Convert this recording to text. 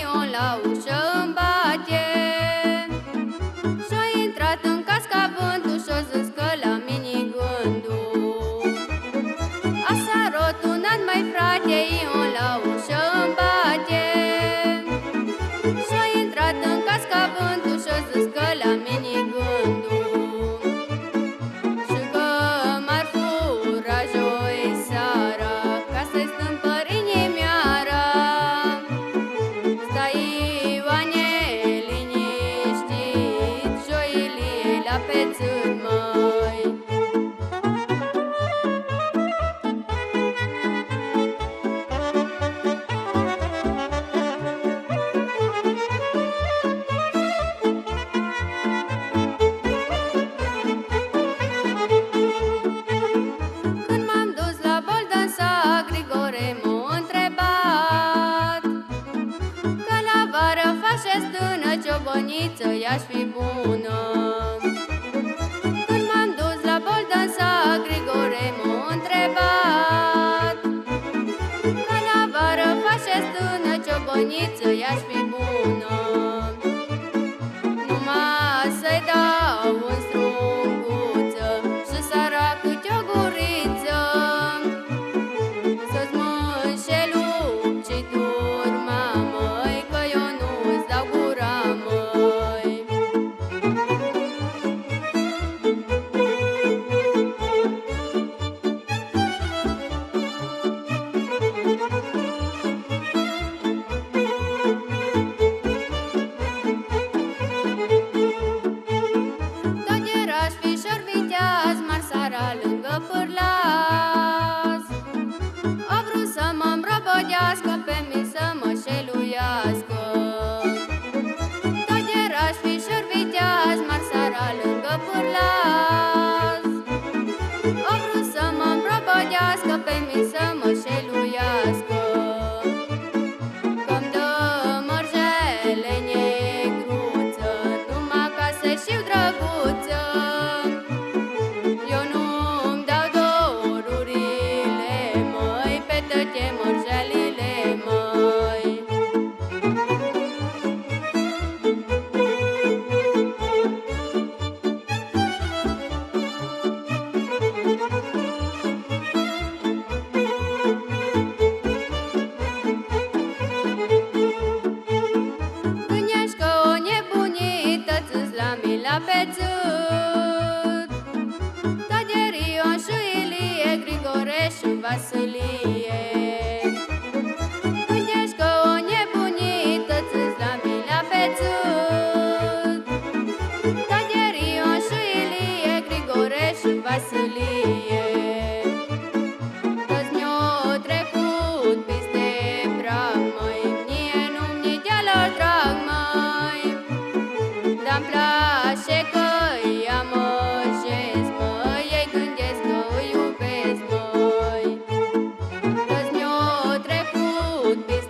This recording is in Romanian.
Ion la ușă îmi bate. Și-a intrat în casca vântul și-a zis că la mine gândul. A sărat un an, mai frate, Ion la ușă îmi bate. Și-a intrat în casca vântul și-a zis că la mine gândul. Și că m-ar fura joi seara ca să-i stâmpăr inimioara. Stai, Ioane, liniștit, joile la pețul măi. Când m-am dus la Boldan sa, Grigore m-a întrebat că la vară face stână ciobăniță i-aș fi bună. Când m-am dus la Boldan sa, Grigore m-a întrebat că la vară face stână ciobăniță i-aș fi bună. Numai să-i dau în strunguță și sara câte o guriță, să-ți mânșe lupci turma, măi, că eu nu-ți dau gura, măi. Tot eraș fișor viteaz, Marsara lângă pârlas. A vrut să mă-mi robodească, pe mine să mă șeluiască. Tot eraș fișor viteaz, Marsara lângă pârlas. A vrut să mă-mi robodească, pe mine să mă șeluiască. Că-mi dă mărgele negruță, numai ca să știu drăguță. Eu nu-mi dau dorurile, măi, pe toate mărgelile, măi. Când ești ca o nebunită, ți-ți la mila pe țât. Taderi, Ion și Ilie, Grigore și Vasilie. Când ești ca o nebunită, ți-ți la mila pe țât. Taderi, Ion și Ilie, Grigore și Vasilie. Toți mi-au trecut peste prag, măi, mie nu-mi dea la drag, măi. Dar-mi place că-i amăjesc, măi, ei gândesc că-i iubesc, măi. Toți mi-au trecut peste